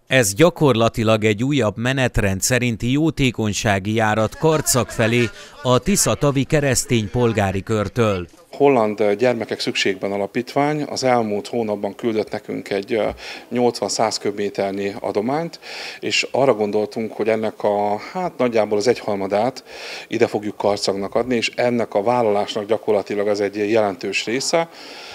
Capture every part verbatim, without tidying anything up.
Ez gyakorlatilag egy újabb menetrend szerinti jótékonysági járat Karcag felé a Tiszatavi Keresztény Polgári Körtől. Holland Gyermekek Szükségben Alapítvány az elmúlt hónapban küldött nekünk egy nyolcvan-száz köbméternyi adományt, és arra gondoltunk, hogy ennek a hát nagyjából az egyharmadát ide fogjuk Karcagnak adni, és ennek a vállalásnak gyakorlatilag ez egy jelentős része.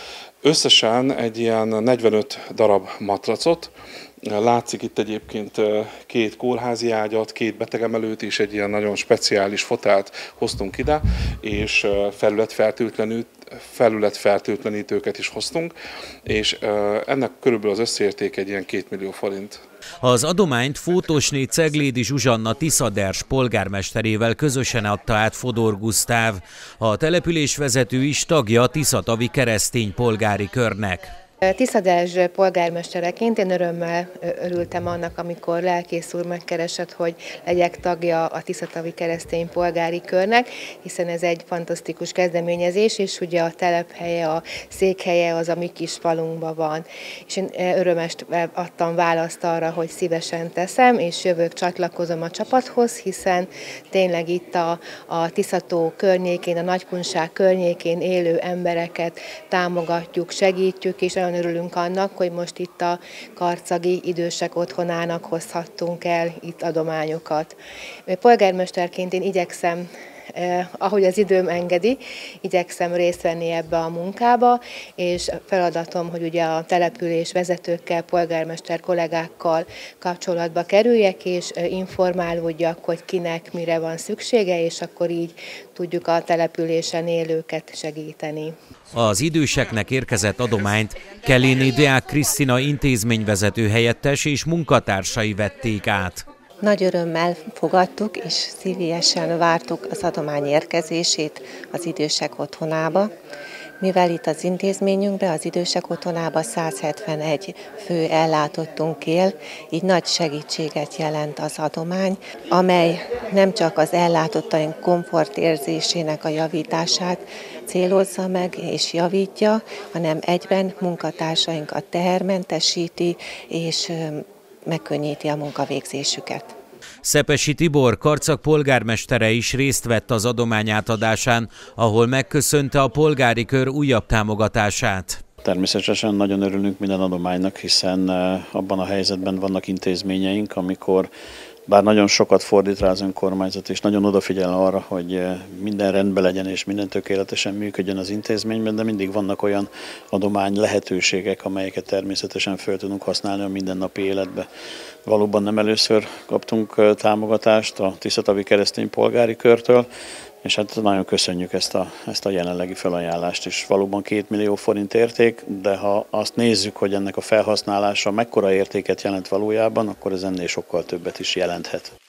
Összesen egy ilyen negyvenöt darab matracot, látszik itt egyébként két kórházi ágyat, két betegemelőt és egy ilyen nagyon speciális fotelt hoztunk ide, és felületfertőtlenít, felületfertőtlenítőket is hoztunk, és ennek körülbelül az összérték egy ilyen két millió forint. Az adományt Fótosné Ceglédi Zsuzsanna Tiszaders polgármesterével közösen adta át Fodor Gusztáv. A településvezető is tagja a Tiszatavi Keresztény Polgári Körnek. Tiszaders polgármestereként én örömmel örültem annak, amikor lelkész úr megkeresett, hogy legyek tagja a Tiszatavi Keresztény Polgári Körnek, hiszen ez egy fantasztikus kezdeményezés, és ugye a telephelye, a székhelye az a mi kis falunkban van. És én örömest adtam választ arra, hogy szívesen teszem, és jövök, csatlakozom a csapathoz, hiszen tényleg itt a, a Tiszató környékén, a Nagykunság környékén élő embereket támogatjuk, segítjük, és nagyon örülünk annak, hogy most itt a karcagi idősek otthonának hozhattunk el itt adományokat. Polgármesterként én igyekszem, eh, ahogy az időm engedi, igyekszem részt venni ebbe a munkába, és feladatom, hogy ugye a település vezetőkkel, polgármester kollégákkal kapcsolatba kerüljek, és informálódjak, hogy kinek mire van szüksége, és akkor így tudjuk a településen élőket segíteni. Az időseknek érkezett adományt Kelléné Deák Krisztina intézményvezető helyettes és munkatársai vették át. Nagy örömmel fogadtuk és szívélyesen vártuk az adomány érkezését az idősek otthonába, mivel itt az intézményünkben, az idősek otthonába száz hetvenegy fő ellátottunk él, így nagy segítséget jelent az adomány, amely nem csak az ellátottaink komfortérzésének a javítását célozza meg és javítja, hanem egyben munkatársainkat tehermentesíti és megkönnyíti a munkavégzésüket. Szepesi Tibor, Karcag polgármestere is részt vett az adomány átadásán, ahol megköszönte a polgári kör újabb támogatását. Természetesen nagyon örülünk minden adománynak, hiszen abban a helyzetben vannak intézményeink, amikor bár nagyon sokat fordít rá az önkormányzat, és nagyon odafigyel arra, hogy minden rendben legyen és minden tökéletesen működjön az intézményben, de mindig vannak olyan adomány lehetőségek, amelyeket természetesen fel tudunk használni a mindennapi életbe. Valóban nem először kaptunk támogatást a Tiszatavi Keresztény Polgári Körtől, és hát nagyon köszönjük ezt a, ezt a jelenlegi felajánlást is. Valóban két millió forint érték, de ha azt nézzük, hogy ennek a felhasználása mekkora értéket jelent valójában, akkor ez ennél sokkal többet is jelenthet.